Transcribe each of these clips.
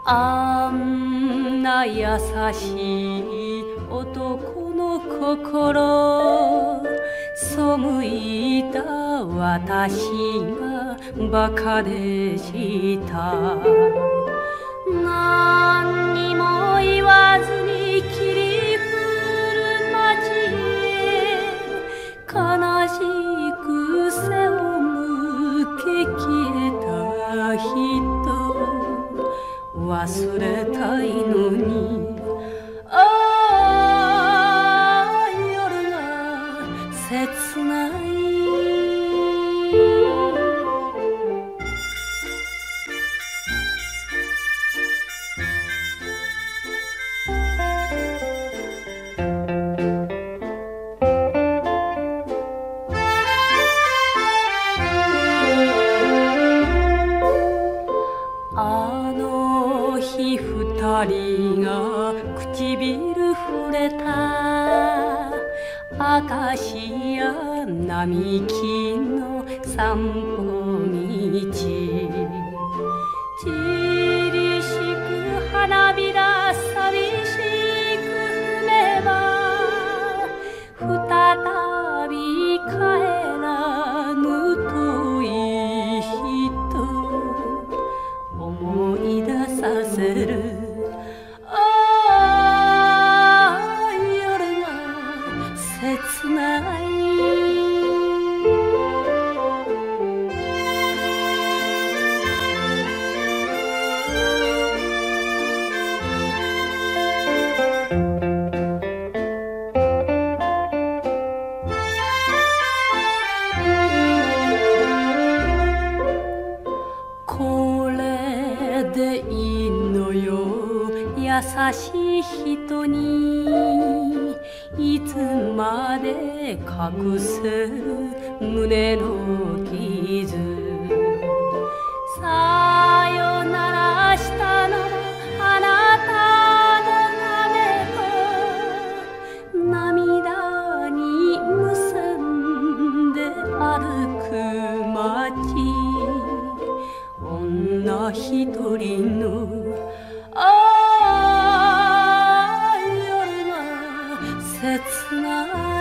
あんな優しい男の心、背いた私がバカでした。何にも言わずに切り振る街へ、悲しく背を向け消えた人、忘れたいのに、ああ夜が切ない。あの日二人が唇触れた、明石や並木の散歩道、散りしく花びら寂しく踏めば、再び帰らぬといい人思い出させる。ああ夜が切ない。これでいいのよ、優しい人にいつまで隠せる胸の傷。さよならしたのあなたのためと、涙に結んで歩く街、女一人のああ夜が切ない。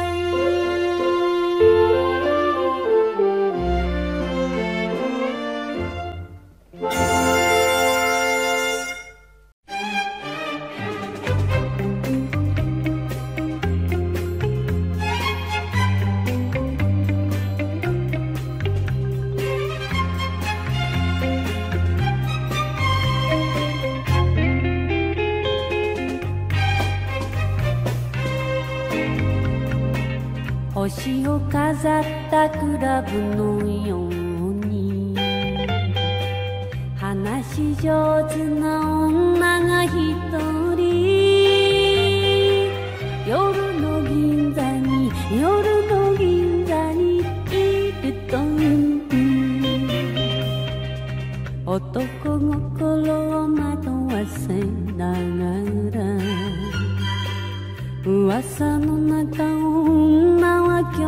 星を飾ったクラブのように、話し上手な女が一人、夜の銀座にいるという男心を惑わせながら、噂の中女は今日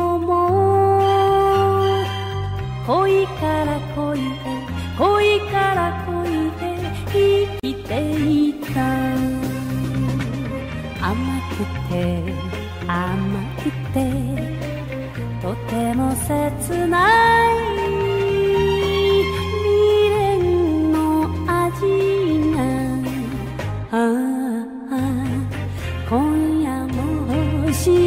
も恋から恋へ恋から恋へ生きていた。甘くて甘くてとても切ない未練の味が、今夜も欲し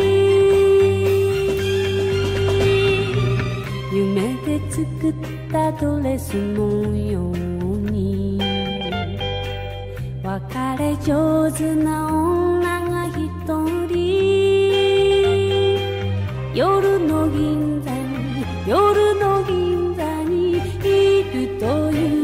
い。夢で作ったドレスのように、別れ上手な女が一人、夜の銀座にいるという。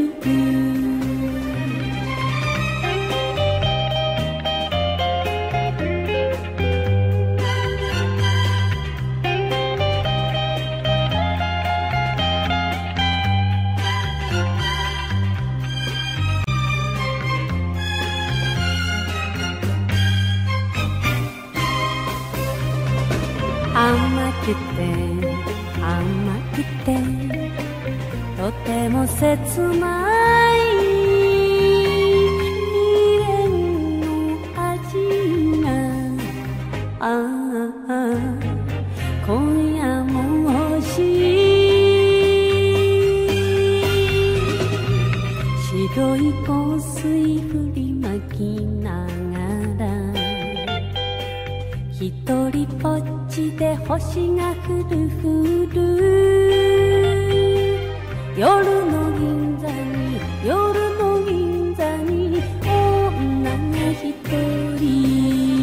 甘くて甘くてとても切ない黒い香水振りまきながら一人ぽっちで星がふるふる夜の銀座に夜の銀座に女が一人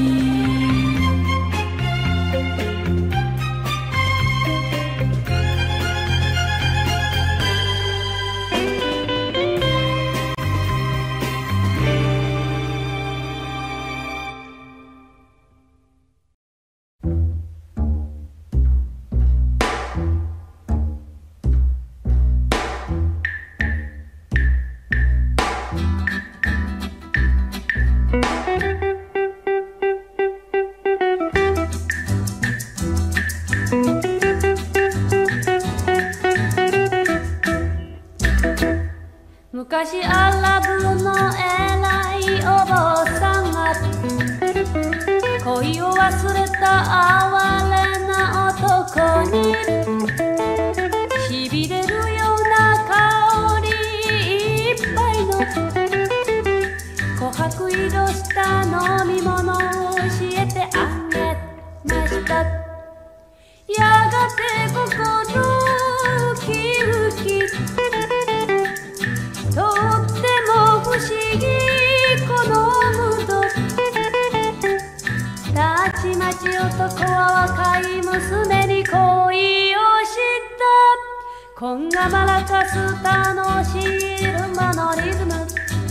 昔アラブの偉いお坊さんが恋を忘れた哀れな男にしびれるような香りいっぱいの琥珀色した飲み物を教えてあげました。やがて心ウキウキとっても不思議このムードたちまち男は若い娘に恋をしたこんがまらかす楽しいルンバのリズム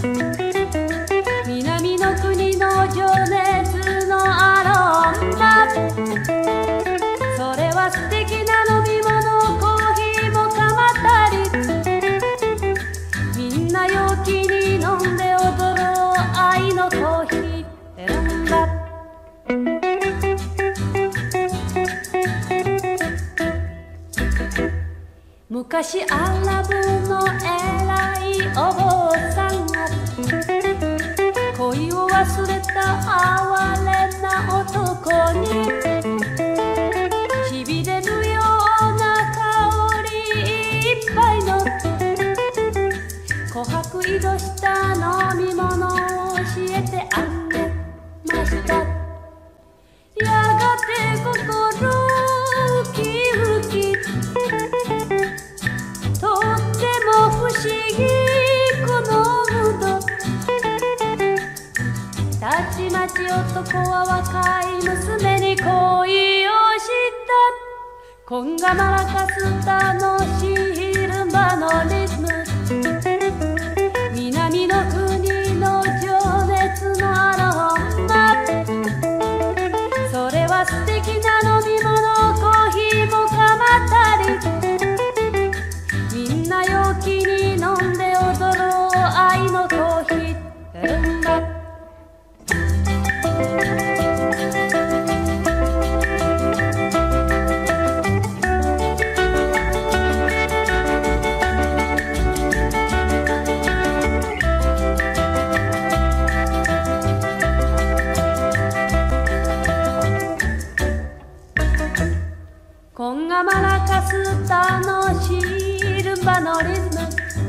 南の国の情熱のアロマそれは素敵な飲み物コーヒーもかまったりみんな陽気に飲んで踊ろう愛のコーヒールンバ昔アラブの偉いお坊さんが恋を忘れた哀れな男にしびれるような香りいっぱいの琥珀色した飲み物を教えてあげました。やがて心ウキウキとっても不思議このムードたちまち男は若い娘に恋をしたこんがまらかす楽しいルンバのリズム南の国の情熱のアロマそれは素敵な飲み物コーヒーもかまったりみんな陽気に飲んで踊ろう愛のコーヒールンバこんがまらかす楽しいルンバのリズム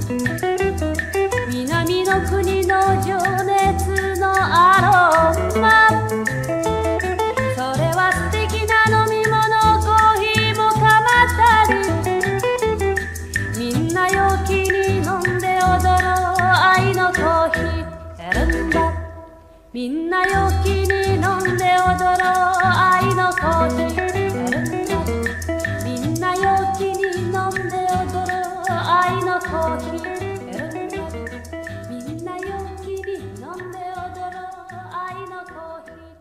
南の国の情熱のアロマそれは素敵な飲み物コーヒーもかまったりみんな陽気に飲んで踊ろう愛のコーヒールンバみんな陽気に飲んで踊ろう愛のコーヒーみんな陽気に飲んで踊ろう愛のコーヒーみんな陽気に飲んで踊ろう愛のコーヒー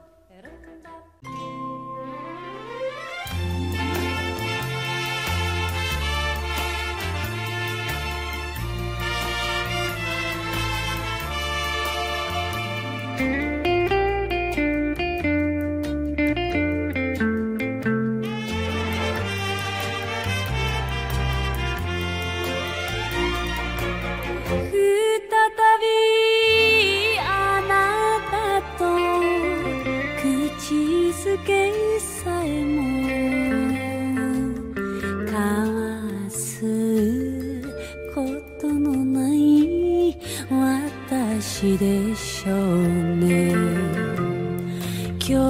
しでしょうね。今日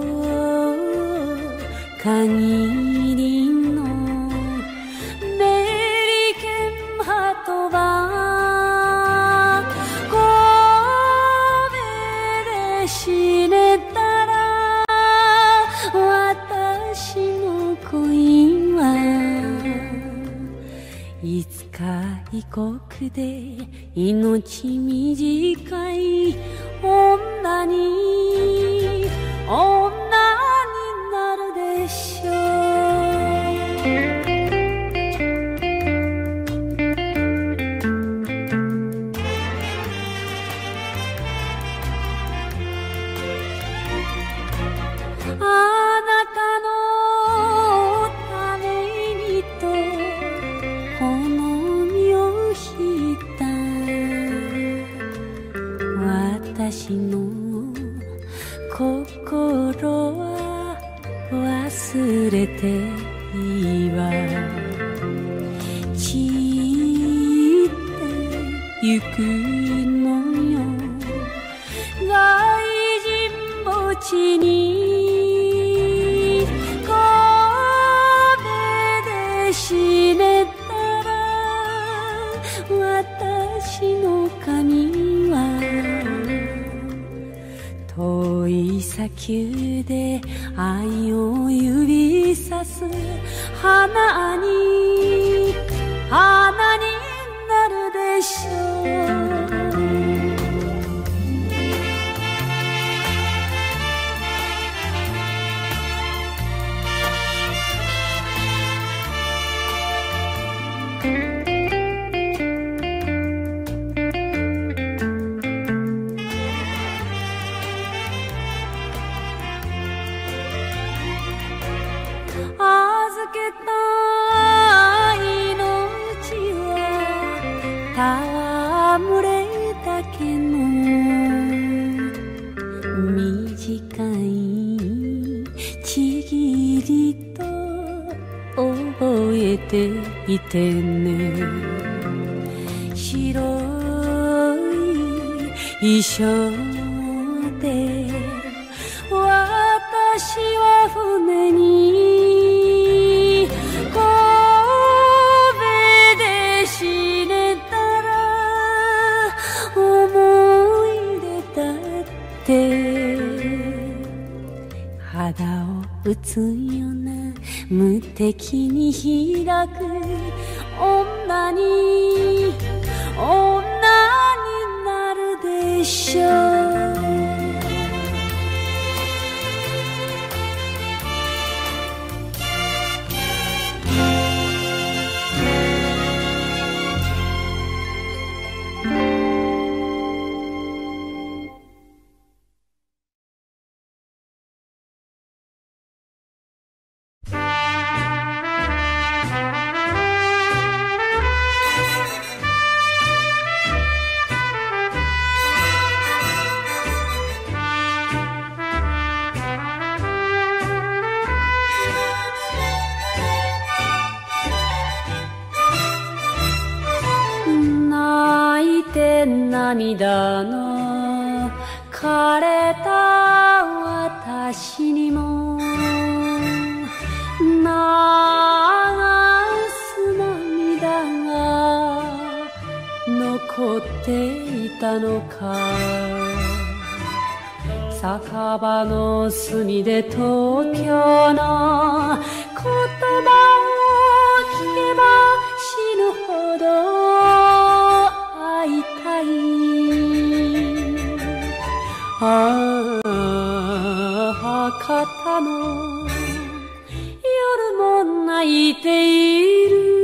限りのメリケンハトバ神戸で死ねたら私の恋はいつか異国で命短い女になるでしょう。あなたのためにとこの身を引いた私の心は忘れていいわ。散ってゆくのよ外人墓地に神戸で死ねたら私の髪は遠い砂丘で愛を指さす花になるでしょう。預けた命は戯れだけの短いちぎりと覚えていてね。白い衣装で私は船に神戸で死ねたら思い出だって肌を打つような無敵に開く女になるでしょう。涙の枯れた私にも流す涙が残っていたのか。酒場の隅で東京の言葉を聞けば死ぬほど会いたい。ああ、博多の夜も泣いている。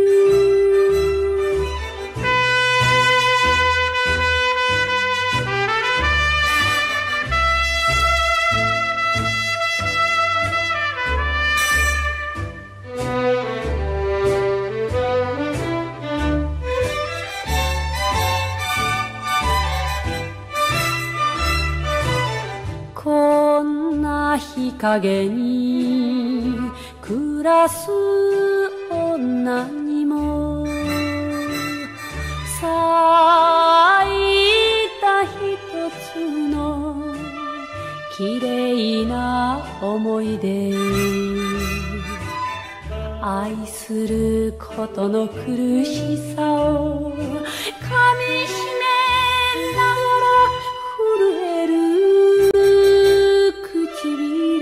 こんな日陰に暮らす女にも咲いた一いで愛することの苦しさを噛みしめながら震える唇。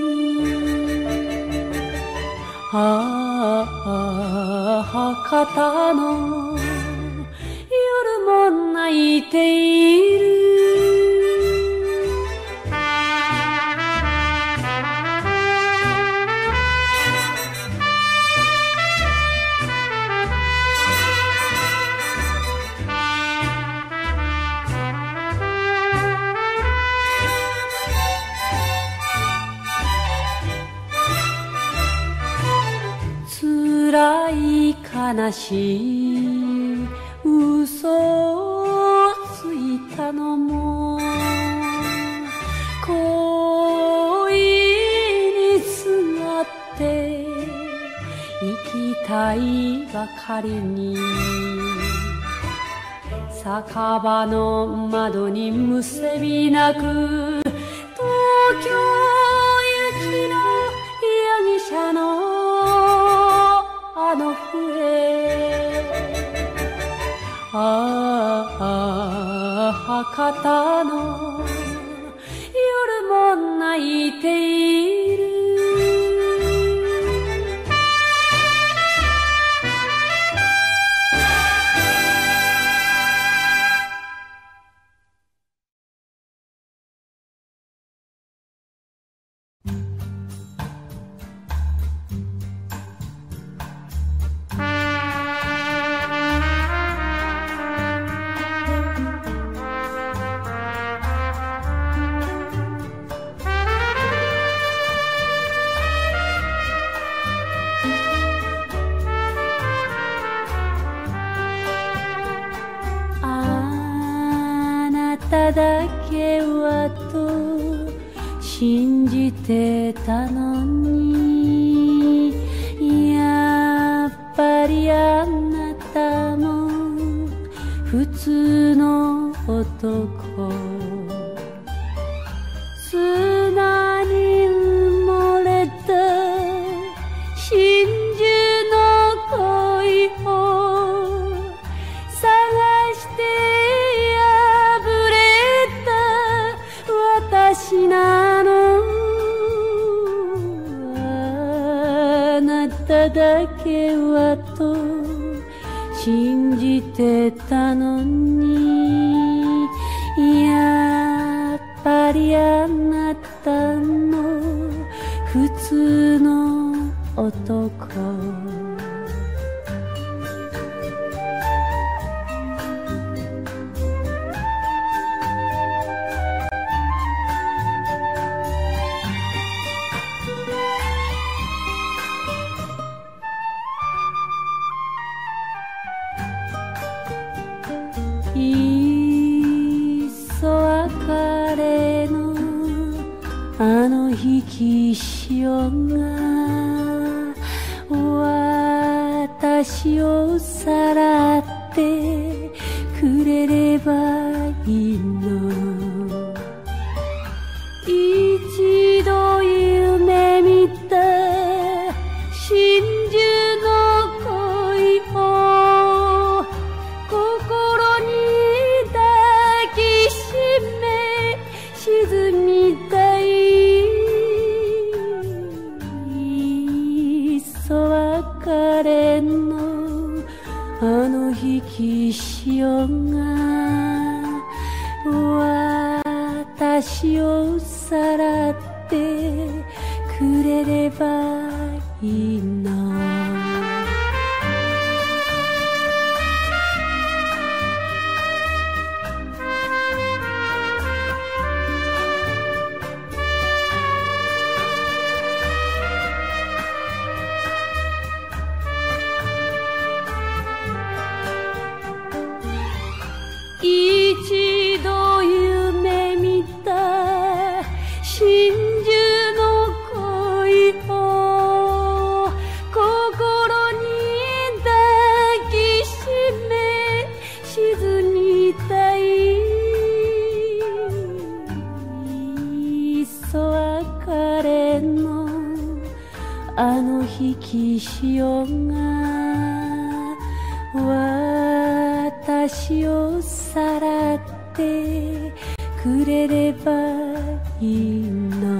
ああ、博多の夜も泣いている。辛い悲しい嘘をついたのも恋にすがって生きたいばかりに酒場の窓にむせび泣く東京行きの容疑者のあの笛。ああ、博多の夜も泣いている。あなただけはと信じてたのにやっぱりあなたも普通の男。砂に埋もれた真珠の恋を探して破れた私なの。あなただけはと信じてたのにやっぱりあなたの普通の男。いっそ別れのあの引き潮が私をさらってくれればいいの。一度夢見た真珠の恋を心に抱きしめ沈みたい。いっそ別れのあの引き潮が私をさらってくれればいいの。一度夢見た真珠の恋を心き潮が私をさらってくれればいいの。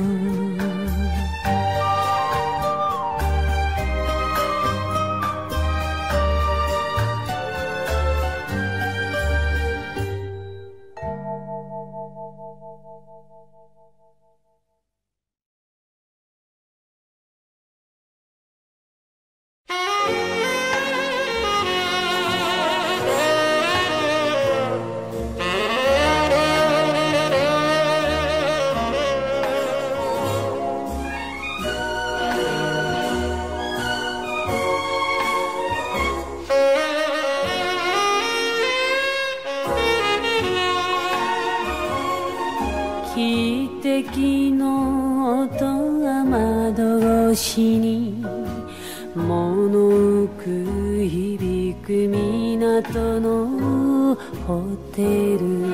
汽笛の音が窓越しに物く響く港のホテル。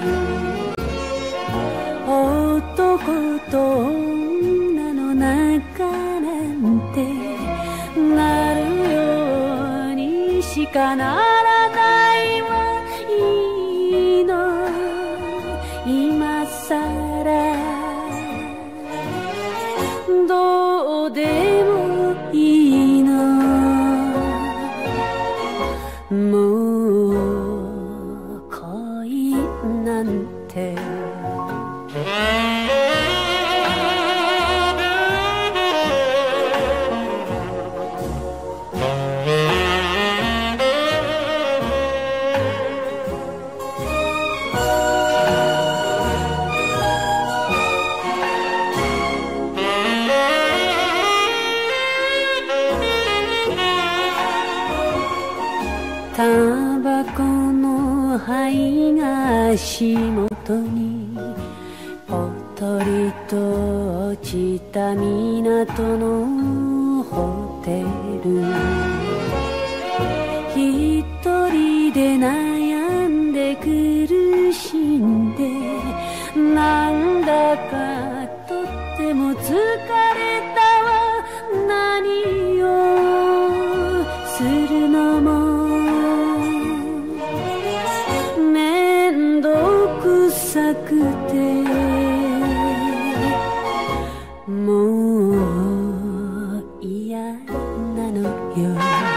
男と女の仲なんてなるようにしかならないはいいの。今さらどうでもいいの。もう恋なんてタバコの灰が足元にぽとりと落ちた港のホテル。一人で悩んで苦しんでなんだかとっても疲れたわ。何をするのも臭くてもう嫌なのよ。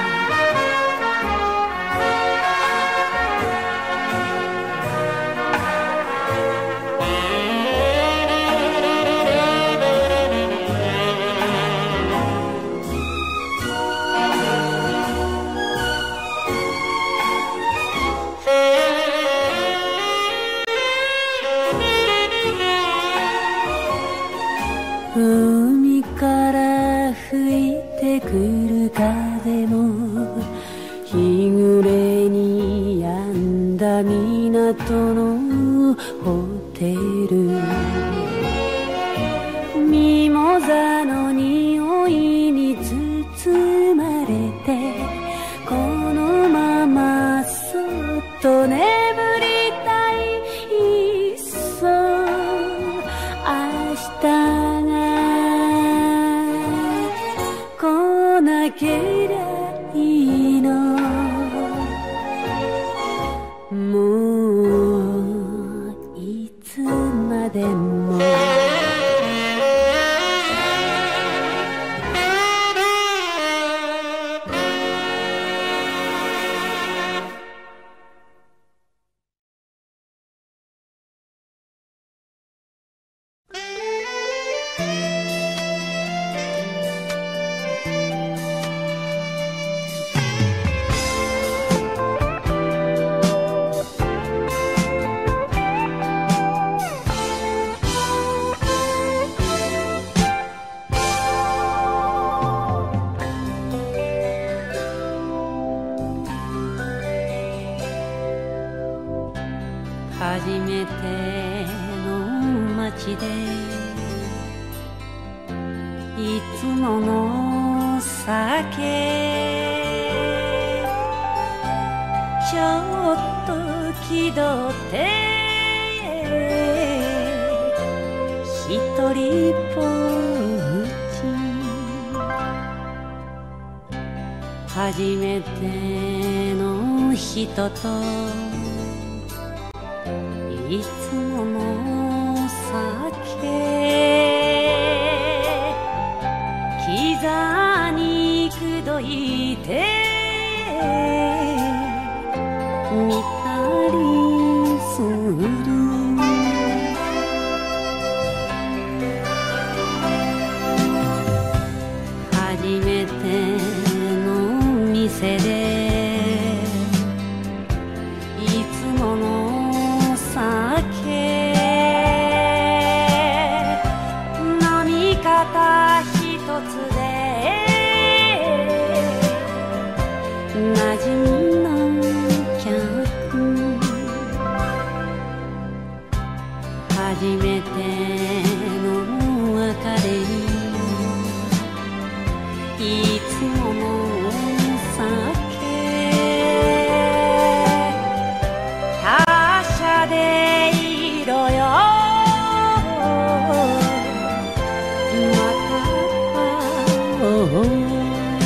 海から吹いてくる風も日暮れに止んだ港のホテル。ミモザの匂いに包まれてこのままそっと眠りたい。いっそ明日来なけりゃいいの。もういつまでも初めての街でいつもの酒ちょっと気取って一人ぼっち初めての人といつもの酒キザに口説いてみたりする初めての店でいつもの酒飲み方一つで馴染みの客初めての別れにいつもの酒他者でいいろよまた会おう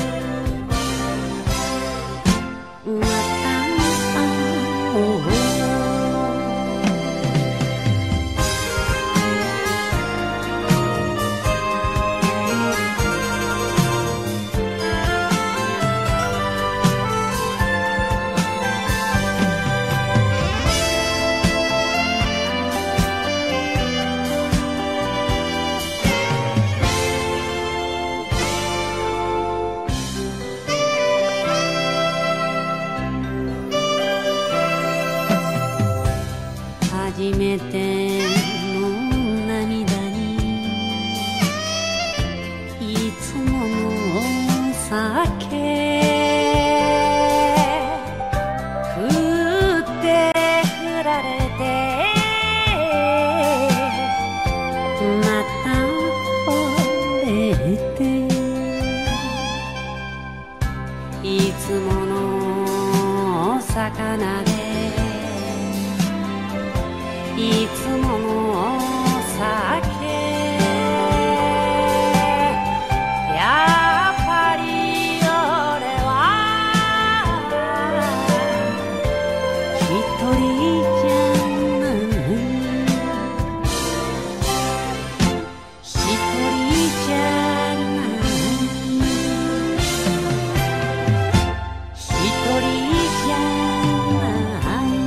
初めての涙にいつもの酒振って振られてまた惚れていつもの魚でいつもの酒やっぱり俺は一人じゃない一人じゃない一人じゃない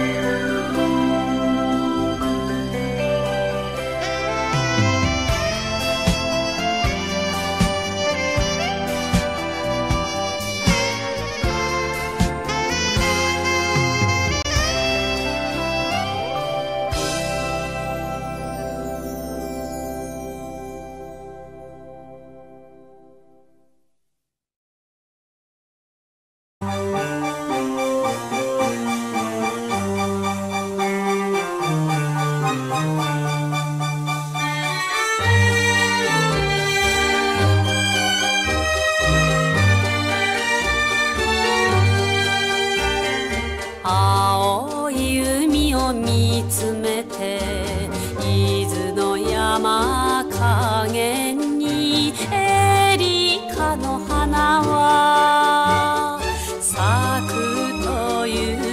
青い海を見つめて伊豆の山影にエリカの花は咲くと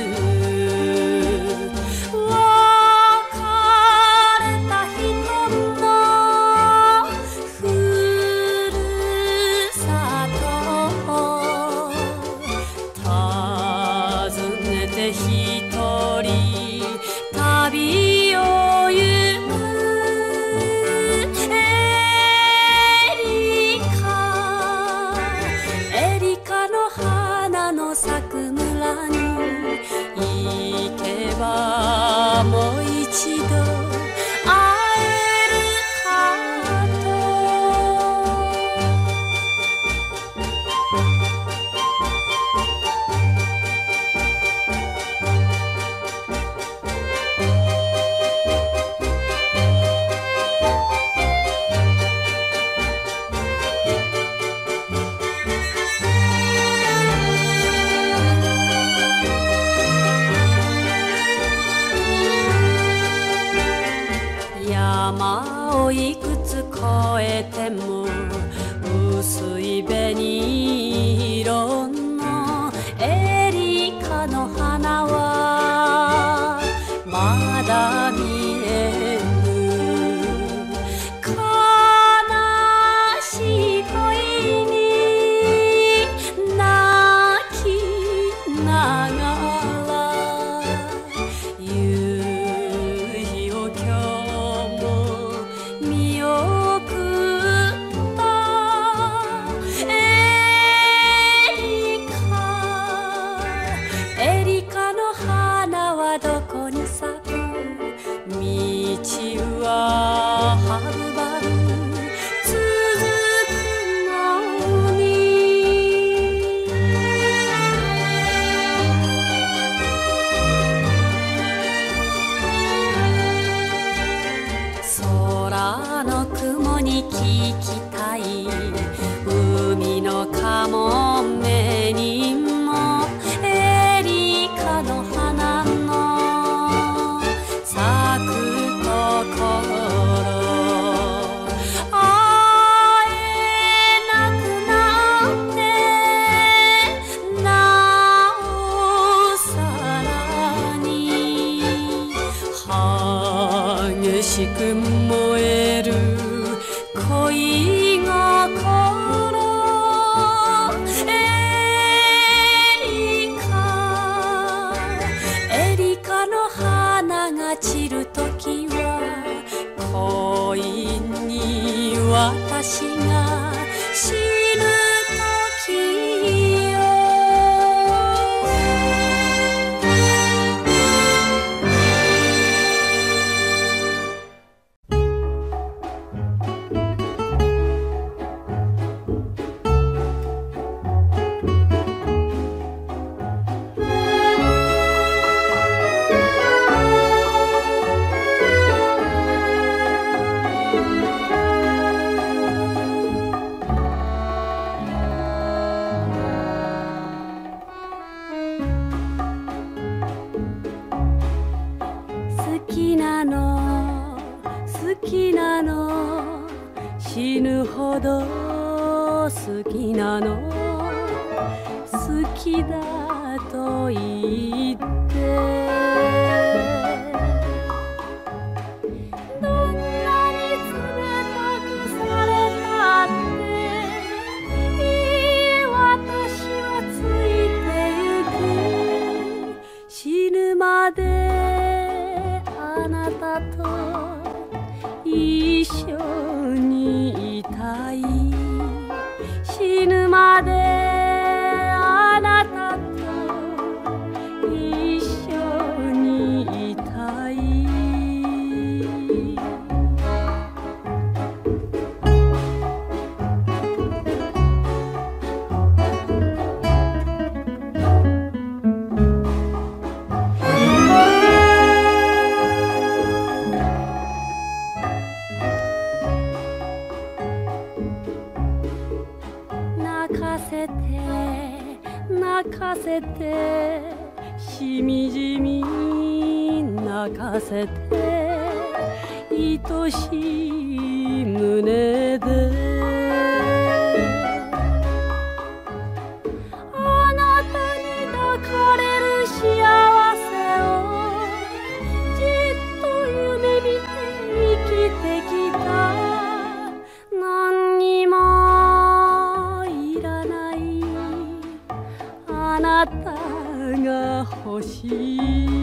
いう別れた人のふるさとを訪ねて一人旅を行くエリカの花の咲く村に行けばもう一度会えるか山をいくつ越えても薄い紅色の見えぬ悲しい恋に泣きながら夕日を今日も見送ったエリカの花はどこに咲く道ははるばる続くのに空の雲に聞きたい海のカモメにもエリカの花の咲くところ会えなくなってなおさらに激しく燃える恋心エリカの花が散るときは恋に私が死ぬときよ好きなの死ぬほど好きなの好きだと言ってどんなに冷たくされたっていい私はついてゆく死ぬまであなたと一緒にいたい死ぬまであなたと一緒にいたい泣かせてしみじみ泣かせて愛しい胸であなたに抱かれる幸せをじっと夢見て生きてきた何にもあなたが欲しい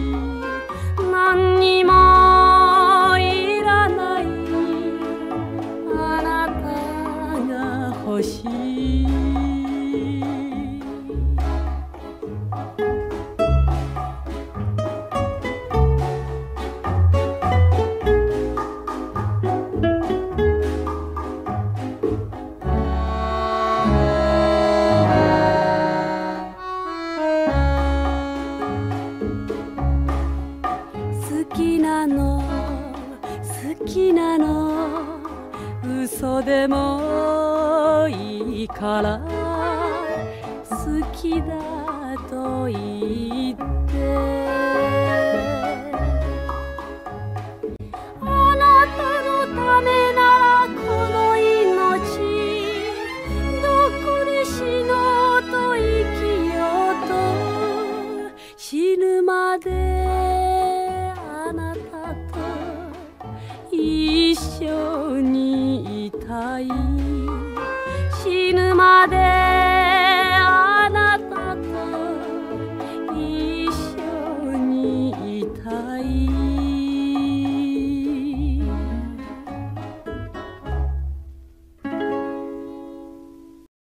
何にもいらないあなたが欲しい好きなの嘘でもいいから好きだと言ってあなたのためならこの命どこで死のうと生きようと死ぬまであなたと緒にいたい死ぬまで